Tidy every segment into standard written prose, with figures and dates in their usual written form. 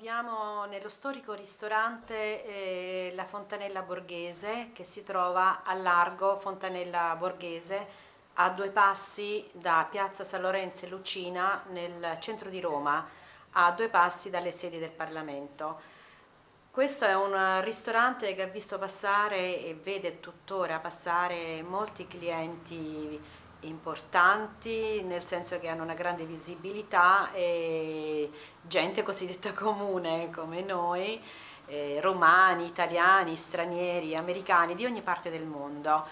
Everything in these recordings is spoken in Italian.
troviamo nello storico ristorante La Fontanella Borghese, che si trova a largo Fontanella Borghese, a 2 passi da Piazza San Lorenzo e Lucina, nel centro di Roma, a 2 passi dalle sedi del Parlamento. Questo è un ristorante che ha visto passare e vede tuttora passare molti clienti importanti, nel senso che hanno una grande visibilità, e gente cosiddetta comune come noi, romani, italiani, stranieri, americani, di ogni parte del mondo.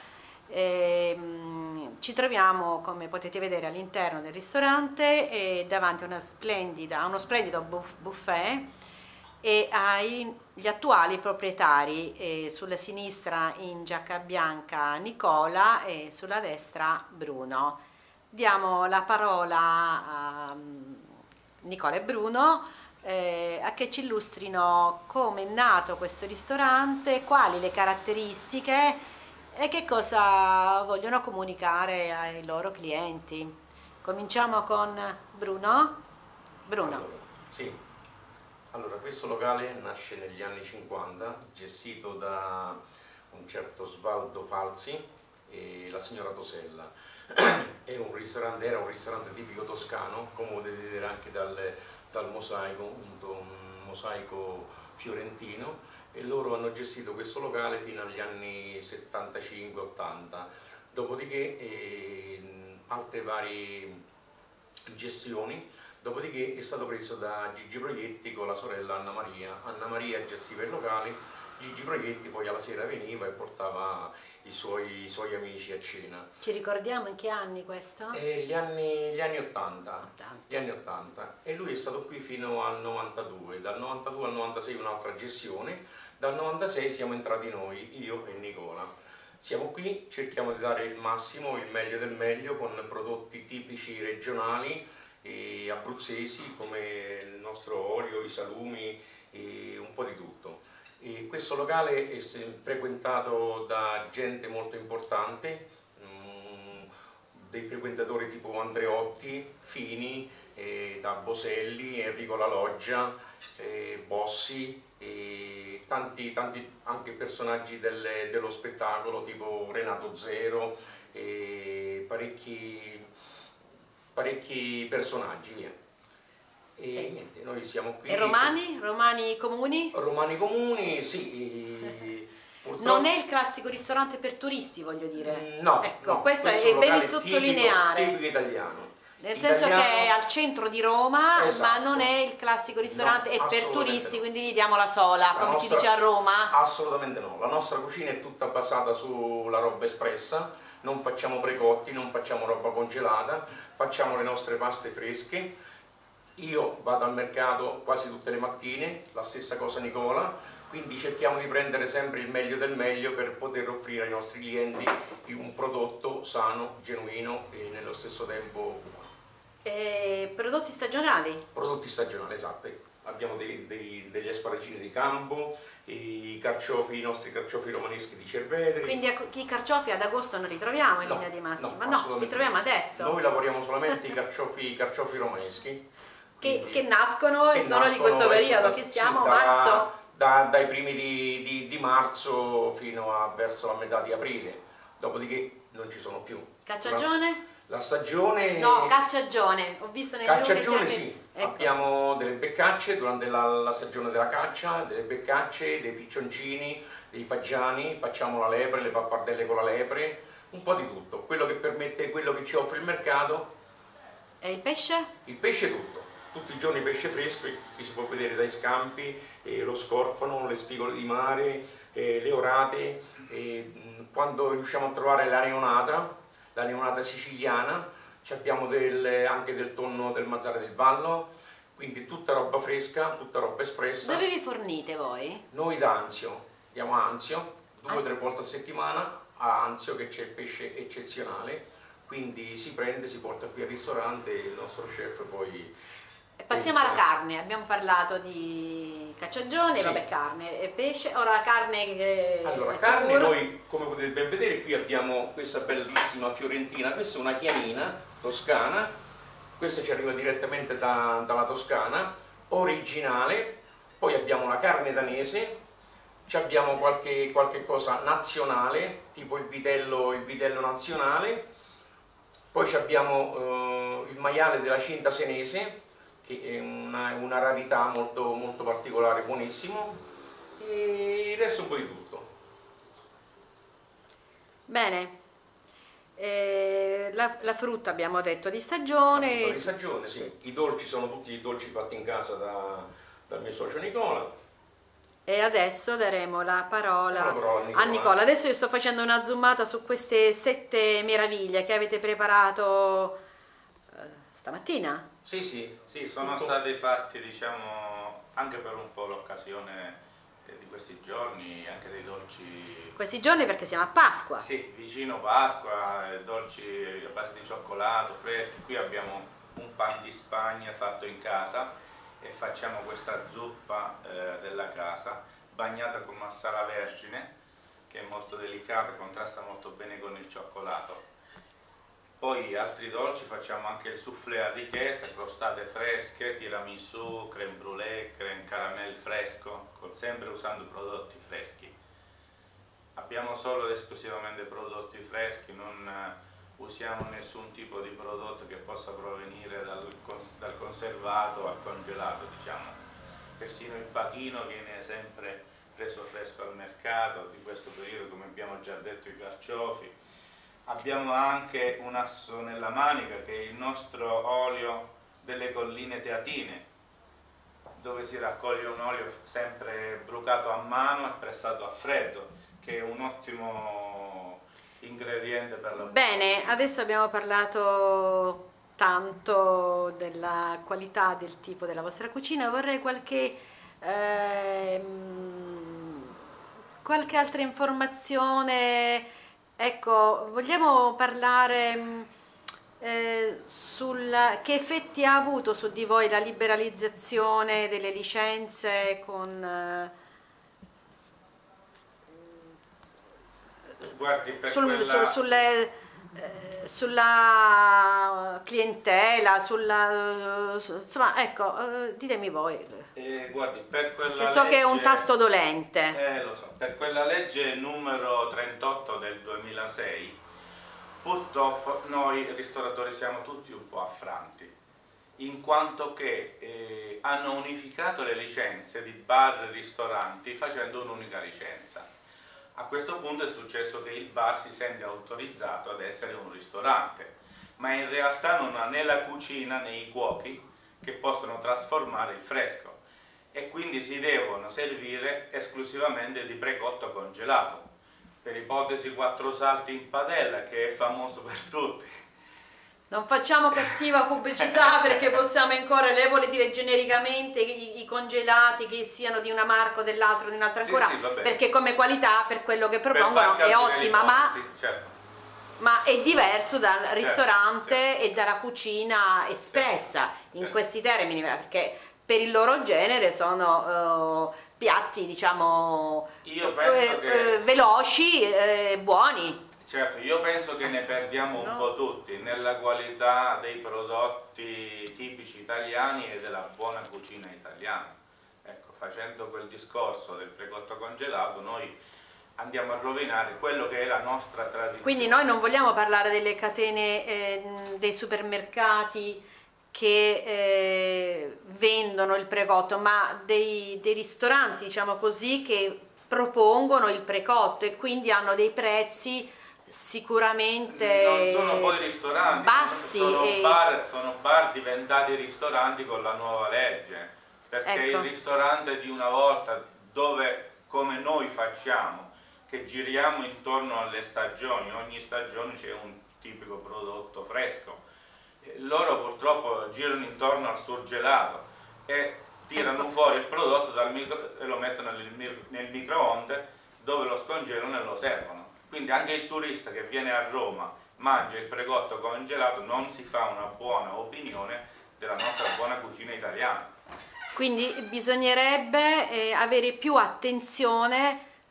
Ci troviamo, come potete vedere, all'interno del ristorante, davanti a uno splendido buffet, e agli attuali proprietari, sulla sinistra in giacca bianca Nicola e sulla destra Bruno. Diamo la parola a Nicola e Bruno a che ci illustrino come è nato questo ristorante, quali le caratteristiche e che cosa vogliono comunicare ai loro clienti. Cominciamo con Bruno. Bruno. Sì. Allora, questo locale nasce negli anni 50, gestito da un certo Svaldo Falsi e la signora Tosella. Era un ristorante tipico toscano, come potete vedere anche dal mosaico, un mosaico fiorentino, e loro hanno gestito questo locale fino agli anni 75-80. Dopodiché altre varie gestioni. Dopodiché è stato preso da Gigi Proietti con la sorella Anna Maria. Anna Maria gestiva il locale, Gigi Proietti poi alla sera veniva e portava i suoi amici a cena. Ci ricordiamo in che anni questo? Gli anni 80. Gli anni 80. E lui è stato qui fino al 92. Dal 92 al 96 un'altra gestione, dal 96 siamo entrati noi, io e Nicola. Siamo qui, cerchiamo di dare il massimo, il meglio del meglio, con prodotti tipici regionali e abruzzesi, come il nostro olio, i salumi e un po' di tutto. E questo locale è frequentato da gente molto importante, dei frequentatori tipo Andreotti, Fini, da Boselli, Enrico La Loggia, Bossi, e tanti anche personaggi dello spettacolo tipo Renato Zero, e parecchi personaggi, via. E niente, noi siamo qui. E romani? Romani comuni? Romani comuni, sì. Non è il classico ristorante per turisti, voglio dire. No, ecco, no, questo è bene sottolineare. Tipico italiano. Nel senso che è al centro di Roma, esatto. Ma non è il classico ristorante, è per turisti, no. Quindi gli diamo la sola, come si dice a Roma. Assolutamente no, la nostra cucina è tutta basata sulla roba espressa, non facciamo precotti, non facciamo roba congelata, facciamo le nostre paste fresche. Io vado al mercato quasi tutte le mattine, la stessa cosa Nicola, quindi cerchiamo di prendere sempre il meglio del meglio per poter offrire ai nostri clienti un prodotto sano, genuino e nello stesso tempo buono. Prodotti stagionali? Prodotti stagionali, esatto. Abbiamo degli asparagini di campo, i nostri carciofi romaneschi di Cerveteri. Quindi i carciofi ad agosto non li troviamo in linea di massima? No, li troviamo adesso. Noi lavoriamo solamente i carciofi romaneschi. Che nascono e sono di questo periodo, che siamo marzo? Dai primi di marzo fino a verso la metà di aprile, dopodiché non ci sono più. Cacciagione? La stagione... No, cacciagione, ho visto nelle Cacciagione sì, ecco. Abbiamo delle beccacce durante la stagione della caccia, delle beccacce, dei piccioncini, dei fagiani, facciamo la lepre, le pappardelle con la lepre, un po' di tutto, quello che ci offre il mercato. E il pesce? Il pesce tutto, tutti i giorni pesce fresco, qui si può vedere dai scampi, lo scorfano, le spigole di mare, le orate, quando riusciamo a trovare la neonata siciliana, abbiamo anche del tonno del Mazzara del Vallo, quindi tutta roba fresca, tutta roba espressa. Dove vi fornite voi? Noi da Anzio, andiamo a Anzio, 2 o 3 volte a settimana, a Anzio che c'è il pesce eccezionale, quindi si prende, si porta qui al ristorante e il nostro chef poi... Passiamo alla carne, abbiamo parlato di cacciagione, sì. Vabbè, carne e pesce, ora la carne... Allora, carne noi, come potete ben vedere, qui abbiamo questa bellissima fiorentina, questa è una chianina toscana, questa ci arriva direttamente dalla Toscana, originale, Poi abbiamo la carne danese, abbiamo qualche cosa nazionale, tipo il vitello nazionale, poi abbiamo il maiale della Cinta senese, che è una rarità molto, molto particolare, buonissimo, e il resto un po' di tutto. Bene. La frutta abbiamo detto di stagione. Di stagione, sì. I dolci sono tutti i dolci fatti in casa dal mio socio Nicola. E adesso daremo la parola a Nicola. Adesso io sto facendo una zoomata su queste 7 meraviglie che avete preparato stamattina. Sì, sono stati fatti, diciamo, anche per un po' l'occasione di questi giorni, anche dei dolci. Questi giorni perché siamo a Pasqua. Sì, vicino Pasqua, dolci a base di cioccolato, freschi. Qui abbiamo un pan di Spagna fatto in casa e facciamo questa zuppa della casa, bagnata con massara vergine, che è molto delicata, contrasta molto bene con il cioccolato. Poi altri dolci facciamo anche il soufflé a richiesta, crostate fresche, tiramisù, crème brûlée, crème caramel fresco, sempre usando prodotti freschi. Abbiamo solo ed esclusivamente prodotti freschi, non usiamo nessun tipo di prodotto che possa provenire dal conservato al congelato, diciamo. Persino il pachino viene sempre preso fresco al mercato, di questo periodo, come abbiamo già detto, i carciofi. Abbiamo anche un asso nella manica che è il nostro olio delle colline teatine, dove si raccoglie un olio sempre brucato a mano e pressato a freddo, che è un ottimo ingrediente per la Bene, adesso abbiamo parlato tanto della qualità del tipo della vostra cucina, vorrei qualche altra informazione. Ecco, vogliamo parlare che effetti ha avuto su di voi la liberalizzazione delle licenze con Guardi, sulla clientela, insomma, ecco, ditemi voi. Guardi, per quella che so legge, che è un tasto dolente. Lo so, per quella legge numero 38 del 2006, purtroppo noi ristoratori siamo tutti un po' affranti, in quanto che hanno unificato le licenze di bar e ristoranti facendo un'unica licenza. A questo punto è successo che il bar si sente autorizzato ad essere un ristorante, ma in realtà non ha né la cucina né i cuochi che possono trasformare il fresco, e quindi si devono servire esclusivamente di precotto congelato, per ipotesi 4 salti in padella, che è famoso per tutti. Non facciamo cattiva pubblicità perché possiamo incorrere, lei vuole dire genericamente i congelati che siano di una marca o dell'altro, di un'altra ancora, Sì, perché come qualità per quello che propongono è ottima, ma è diverso dal ristorante certo. E dalla cucina espressa in questi termini, perché per il loro genere sono piatti, diciamo, io penso che veloci, buoni. Certo, io penso che ne perdiamo un po' tutti nella qualità dei prodotti tipici italiani e della buona cucina italiana. Ecco, facendo quel discorso del precotto congelato, noi andiamo a rovinare quello che è la nostra tradizione. Quindi noi non vogliamo parlare delle catene dei supermercati che vendono il precotto, ma dei ristoranti, diciamo così, che propongono il precotto e quindi hanno dei prezzi sicuramente non sono poi ristoranti, bassi, sono bar diventati ristoranti con la nuova legge, perché ecco. Il ristorante di una volta, dove come noi facciamo, che giriamo intorno alle stagioni, ogni stagione c'è un tipico prodotto fresco, loro purtroppo girano intorno al surgelato e tirano fuori il prodotto e lo mettono nel microonde, dove lo scongelano e lo servono. Quindi anche il turista che viene a Roma, mangia il precotto congelato, non si fa una buona opinione della nostra buona cucina italiana. Quindi bisognerebbe avere più attenzione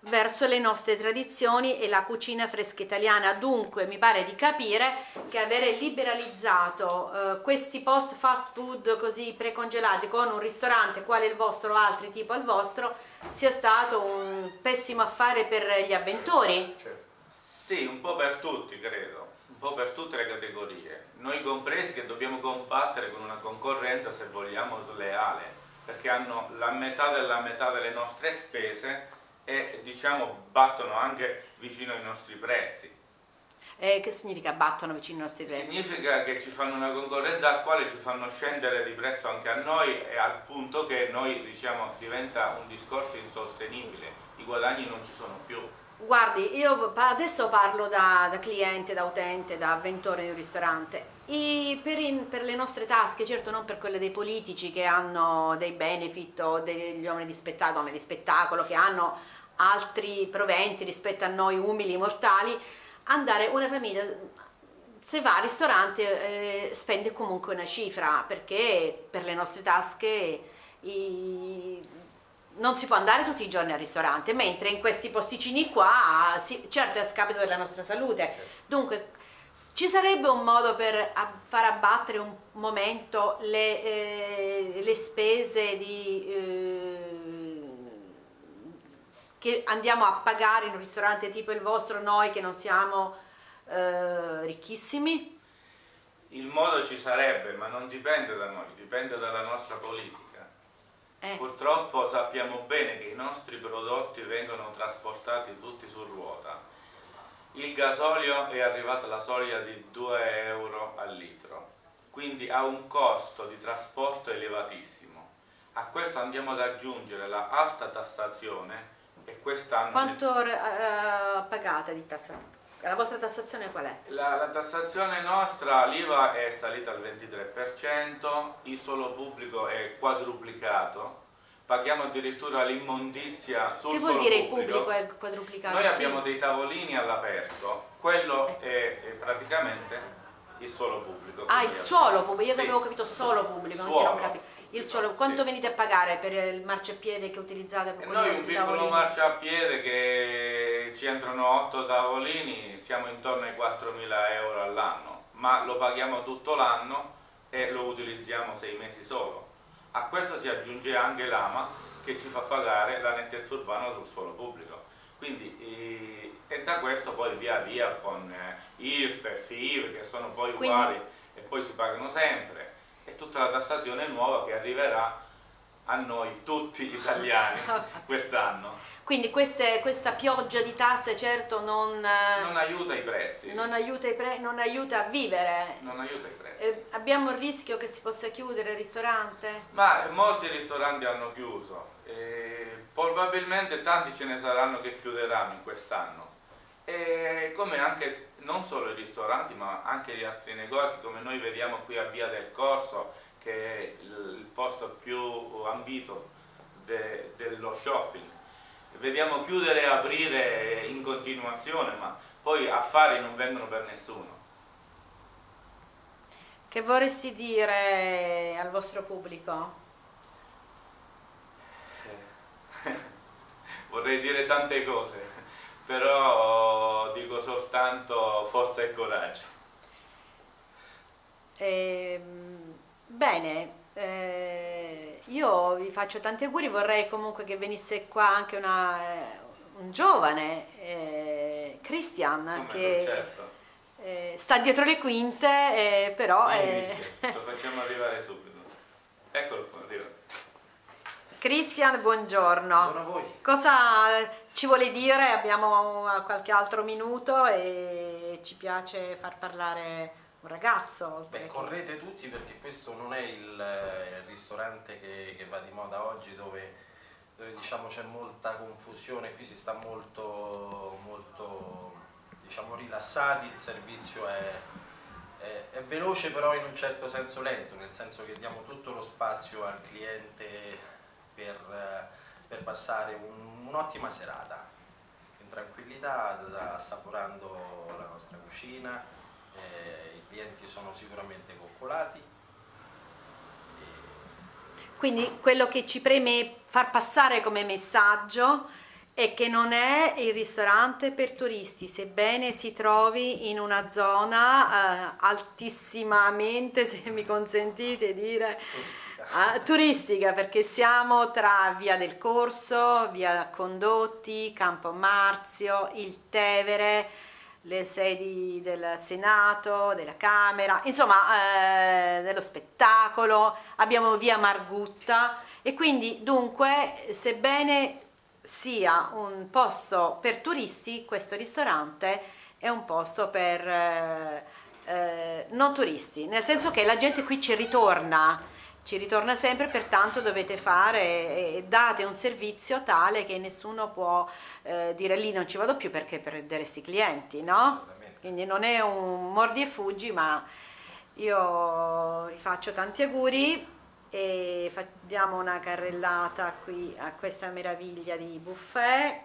verso le nostre tradizioni e la cucina fresca italiana. Dunque mi pare di capire che avere liberalizzato questi post fast food così precongelati con un ristorante quale il vostro o altri tipo al vostro sia stato un pessimo affare per gli avventori. Certo. Sì, un po' per tutti credo, un po' per tutte le categorie, noi compresi, che dobbiamo combattere con una concorrenza, se vogliamo, sleale, perché hanno la metà della metà delle nostre spese e diciamo battono anche vicino ai nostri prezzi. Che significa battono vicino ai nostri prezzi? Significa che ci fanno una concorrenza al quale ci fanno scendere di prezzo anche a noi, e al punto che noi diciamo diventa un discorso insostenibile, i guadagni non ci sono più. Guardi, io adesso parlo da cliente, da utente, da avventore di un ristorante. Per le nostre tasche, certo non per quelle dei politici che hanno dei benefit o degli uomini di spettacolo che hanno altri proventi rispetto a noi umili mortali, andare una famiglia, se va al ristorante spende comunque una cifra, perché per le nostre tasche non si può andare tutti i giorni al ristorante, mentre in questi posticini qua, certo è a scapito della nostra salute. Dunque ci sarebbe un modo per far abbattere un momento le spese che andiamo a pagare in un ristorante tipo il vostro, noi che non siamo ricchissimi? Il modo ci sarebbe, ma non dipende da noi, dipende dalla nostra politica. Purtroppo sappiamo bene che i nostri prodotti vengono trasportati tutti su ruota. Il gasolio è arrivato alla soglia di 2 euro al litro, quindi ha un costo di trasporto elevatissimo. A questo andiamo ad aggiungere la alta tassazione, e quest'anno... Quanto pagate di tassazione? La vostra tassazione qual è? La tassazione nostra, l'IVA è salita al 23%, il suolo pubblico è quadruplicato, paghiamo addirittura l'immondizia sul suolo pubblico. Che vuol dire il pubblico è quadruplicato? Noi abbiamo dei tavolini all'aperto, quello è praticamente il suolo pubblico. Ah, il suolo pubblico, io sì. avevo capito solo pubblico, non capivo. Il suolo, quanto venite a pagare per il marciapiede che utilizzate per noi un piccolo tavolini? marciapiede che ci entrano 8 tavolini, siamo intorno ai 4.000 euro all'anno, ma lo paghiamo tutto l'anno e lo utilizziamo 6 mesi solo. A questo si aggiunge anche l'AMA che ci fa pagare la nettezza urbana sul suolo pubblico. Quindi e da questo poi via via con IRPEF, IVA che sono poi uguali e poi si pagano sempre, e tutta la tassazione nuova che arriverà a noi tutti italiani quest'anno. Quindi questa pioggia di tasse certo non aiuta i prezzi. Non aiuta a vivere. Non aiuta i prezzi. Abbiamo il rischio che si possa chiudere il ristorante? Ma molti ristoranti hanno chiuso. Probabilmente tanti ce ne saranno che chiuderanno in quest'anno. E come anche non solo i ristoranti, ma anche gli altri negozi, come noi vediamo qui a Via del Corso, che è il posto più ambito dello shopping. Vediamo chiudere e aprire in continuazione, ma poi affari non vengono per nessuno. Che vorresti dire al vostro pubblico? Vorrei dire tante cose, però dico soltanto forza e coraggio. Bene, io vi faccio tanti auguri, vorrei comunque che venisse qua anche un giovane, Christian, che certo. sta dietro le quinte, però... Lo facciamo arrivare subito. Eccolo qua, arriva. Christian, buongiorno. Buongiorno a voi. Cosa ci vuole dire? Abbiamo qualche altro minuto e ci piace far parlare un ragazzo. Beh, correte tutti, perché questo non è il ristorante che va di moda oggi, dove diciamo c'è molta confusione. Qui si sta molto diciamo rilassati, il servizio è veloce, però in un certo senso lento, nel senso che diamo tutto lo spazio al cliente per passare un'ottima serata in tranquillità, assaporando la nostra cucina. I clienti sono sicuramente coccolati. Quindi quello che ci preme far passare come messaggio è che non è il ristorante per turisti, sebbene si trovi in una zona altissimamente, se mi consentite dire, turistica, perché siamo tra Via del Corso, Via Condotti, Campo Marzio, il Tevere, le sedi del Senato, della Camera, insomma dello spettacolo, abbiamo Via Margutta e quindi dunque, sebbene sia un posto per turisti, questo ristorante è un posto per non turisti, nel senso che la gente qui ci ritorna sempre, pertanto dovete fare e date un servizio tale che nessuno può dire lì non ci vado più perché perderesti clienti, no? Quindi non è un mordi e fuggi, ma io vi faccio tanti auguri e diamo una carrellata qui a questa meraviglia di buffet.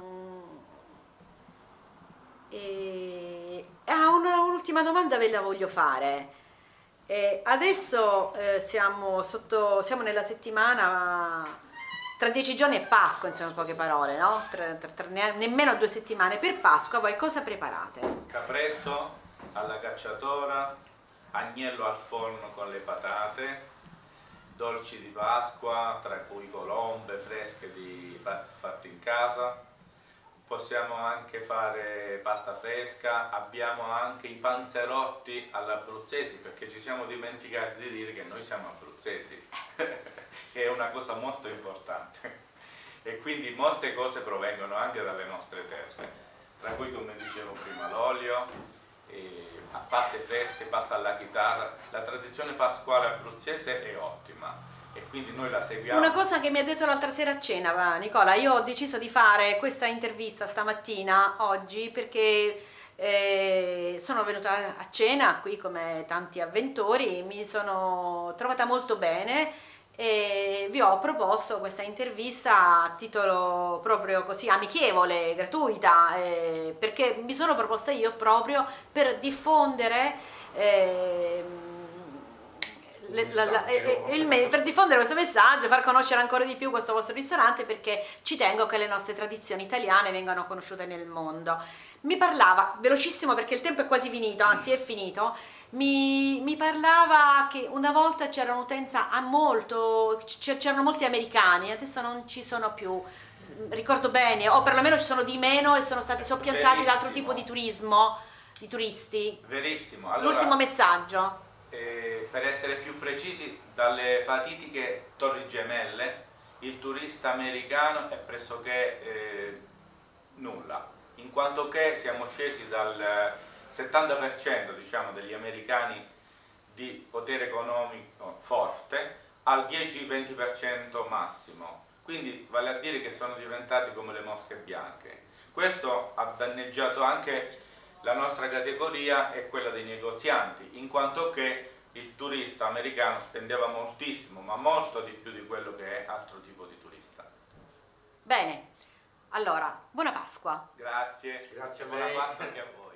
Un'ultima domanda ve la voglio fare. Adesso siamo nella settimana, tra 10 giorni è Pasqua, insomma, in poche parole, no? Nemmeno 2 settimane. Per Pasqua voi cosa preparate? Capretto alla cacciatora, agnello al forno con le patate, dolci di Pasqua, tra cui colombe fresche fatte in casa. Possiamo anche fare pasta fresca, abbiamo anche i panzerotti all'abruzzesi, perché ci siamo dimenticati di dire che noi siamo abruzzesi, che è una cosa molto importante. E quindi molte cose provengono anche dalle nostre terre, tra cui, come dicevo prima, l'olio, paste fresche, pasta alla chitarra. La tradizione pasquale abruzzese è ottima. E quindi noi la seguiamo. Una cosa che mi ha detto l'altra sera a cena, Nicola, io ho deciso di fare questa intervista stamattina, oggi, perché sono venuta a cena qui come tanti avventori, mi sono trovata molto bene e vi ho proposto questa intervista a titolo proprio così amichevole, gratuita, perché mi sono proposta io proprio per diffondere per diffondere questo messaggio, far conoscere ancora di più questo vostro ristorante, perché ci tengo che le nostre tradizioni italiane vengano conosciute nel mondo. Mi parlava, velocissimo perché il tempo è quasi finito, anzi è finito, mi parlava che una volta c'era un'utenza c'erano molti americani, adesso non ci sono più, ricordo bene, o perlomeno ci sono di meno e sono stati soppiantati da altro tipo di turismo, di turisti. Verissimo. Allora, l'ultimo messaggio. Per essere più precisi, dalle fatitiche Torri Gemelle il turista americano è pressoché nulla, in quanto che siamo scesi dal 70% diciamo, degli americani di potere economico forte al 10-20% massimo, quindi vale a dire che sono diventati come le mosche bianche. Questo ha danneggiato anche la nostra categoria e quella dei negozianti, in quanto che il turista americano spendeva moltissimo, ma molto di più di quello che è altro tipo di turista. Bene, allora, buona Pasqua. Grazie, Grazie a buona lei. Pasqua anche a voi.